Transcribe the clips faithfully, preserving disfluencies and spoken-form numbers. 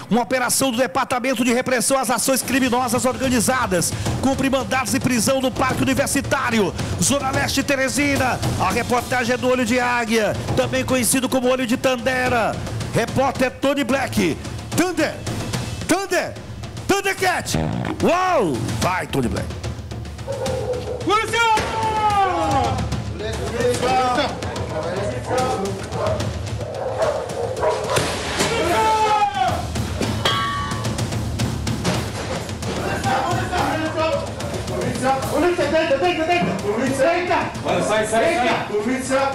Uma operação do Departamento de Repressão às Ações Criminosas Organizadas. Cumpre mandados de prisão no Parque Universitário, Zona Leste Teresina. A reportagem é do Olho de Águia, também conhecido como Olho de Tandera. Repórter Tony Black. Thunder! Thunder! Thundercat! Uau! Vai, Tony Black. Polícia! Polícia, deita, deita, deita! Polícia, deita! Sai, sai, sai! Polícia!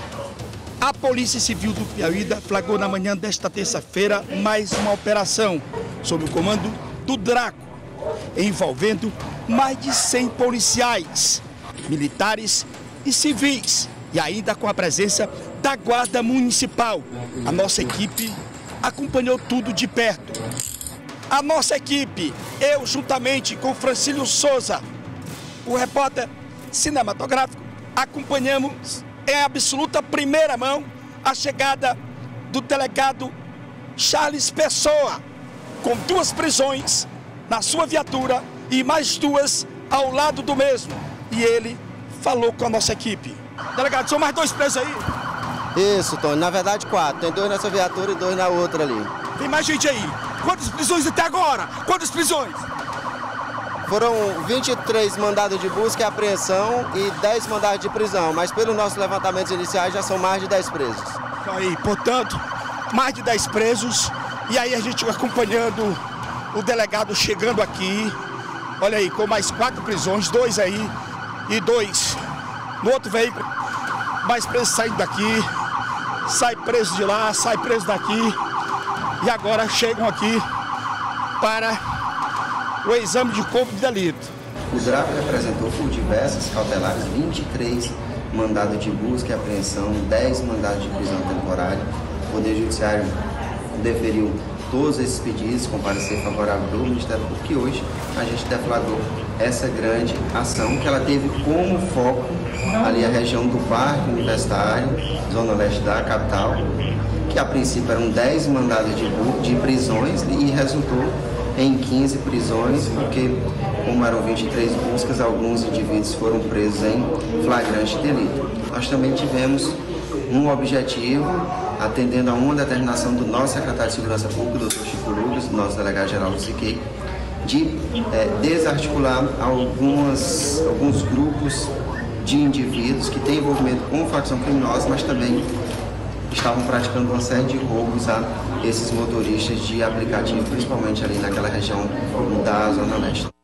A Polícia Civil do Piauí flagrou na manhã desta terça-feira mais uma operação sob o comando do Draco, envolvendo mais de cem policiais, militares e civis, e ainda com a presença da Guarda Municipal. A nossa equipe acompanhou tudo de perto. A nossa equipe, eu juntamente com Francílio Souza, o repórter cinematográfico, acompanhamos em absoluta primeira mão a chegada do delegado Charles Pessoa, com duas prisões na sua viatura e mais duas ao lado do mesmo. E ele falou com a nossa equipe. Delegado, são mais dois presos aí? Isso, Tony. Na verdade, quatro. Tem dois nessa viatura e dois na outra ali. Tem mais gente aí. Quantas prisões até agora? Quantas prisões? Foram vinte e três mandados de busca e apreensão e dez mandados de prisão. Mas pelos nossos levantamentos iniciais já são mais de dez presos. Aí, portanto, mais de dez presos. E aí a gente acompanhando o delegado chegando aqui. Olha aí, com mais quatro prisões, dois aí e dois no outro veículo. Mais presos saindo daqui, sai preso de lá, sai preso daqui. E agora chegam aqui para o exame de corpo de delito. O Draco representou por diversas cautelares vinte e três mandados de busca e apreensão, dez mandados de prisão temporária. O Poder Judiciário deferiu todos esses pedidos com parecer favorável do Ministério Público, que hoje a gente deflagrou essa grande ação, que ela teve como foco ali a região do Parque Universitário, Zona Leste da capital, que a princípio eram dez mandados de, de prisões e resultou em quinze prisões, porque como eram vinte e três buscas, alguns indivíduos foram presos em flagrante delito. Nós também tivemos um objetivo, atendendo a uma determinação do nosso secretário de Segurança Pública, doutor Chico Lucas, do nosso delegado-geral Luziquei, de é, desarticular algumas, alguns grupos de indivíduos que têm envolvimento com facção criminosa, mas também estavam praticando uma série de roubos a esses motoristas de aplicativo, principalmente ali naquela região da Zona Leste.